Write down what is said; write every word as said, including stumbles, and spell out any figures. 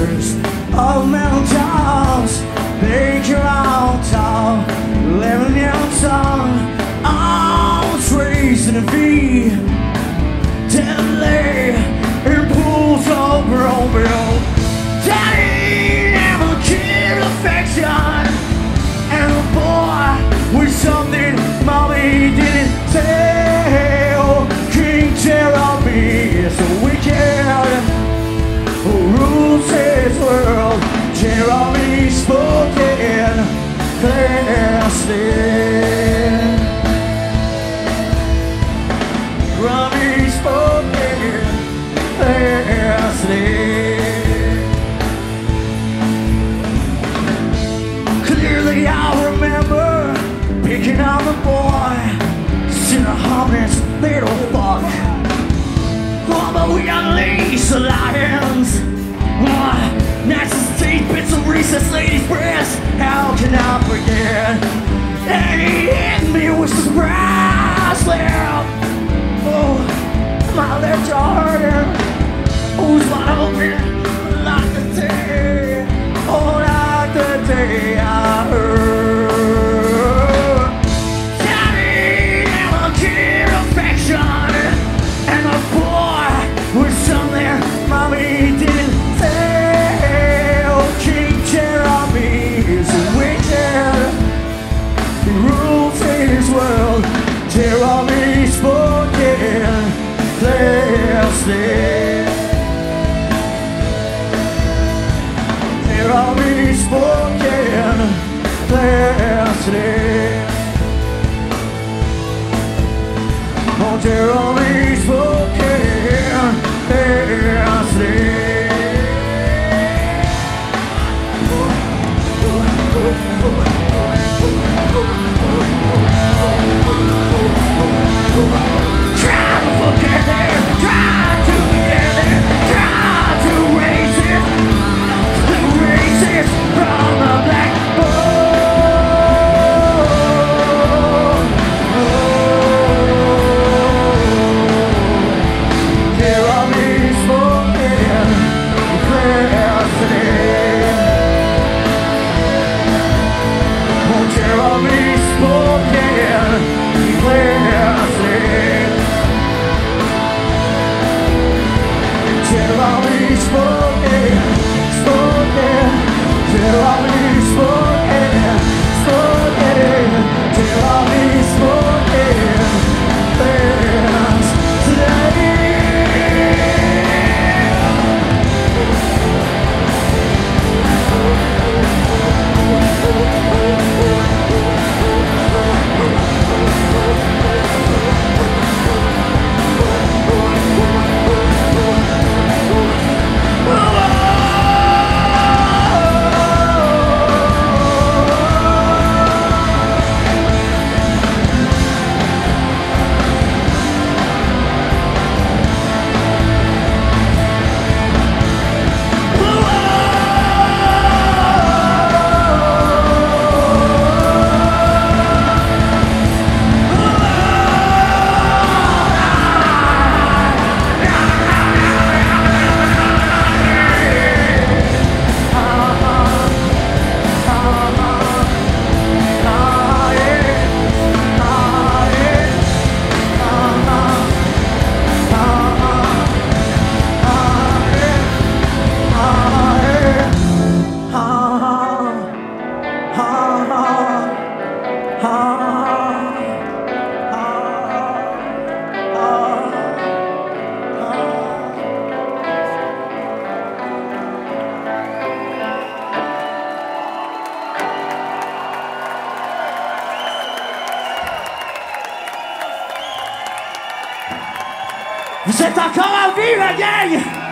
pictures of mountains. Bake your own town, living your tongue. I'm tracing a V, deadly impulse of Romeo. Daddy never cared affection, and a boy with something mommy didn't tell. King Jeremy is a wicked who rules his world. Jeremy spoken clearly. Jeremy spoken clearly. Clearly I remember picking on the boy, seeing a harmless little fuck. Oh, but we unleash the lions. Oh, Nazi teeth, bits of recess, lady's breast. How can I forget? And he hit me with his brass lip. Oh, my left jaw hurting. Who's wide open like the day? Oh, like the day I heard. Daddy never cared affection, and a boy with something mommy didn't tell. King Jeremy is wicked, he rules his world. Jeremy spoken clearly. Jeremy spoken clearly. Oh, Jeremy spoken clearly. Try to forget it, try to forget it, try to erase it, erase it from the blackboard. Jeremy spoken clearly. Oh, Jeremy spoken clearly. Jeremy spoken, spoken. Jeremy spoken, spoken. Jeremy spoken clearly. Vous êtes encore en vie, la gang!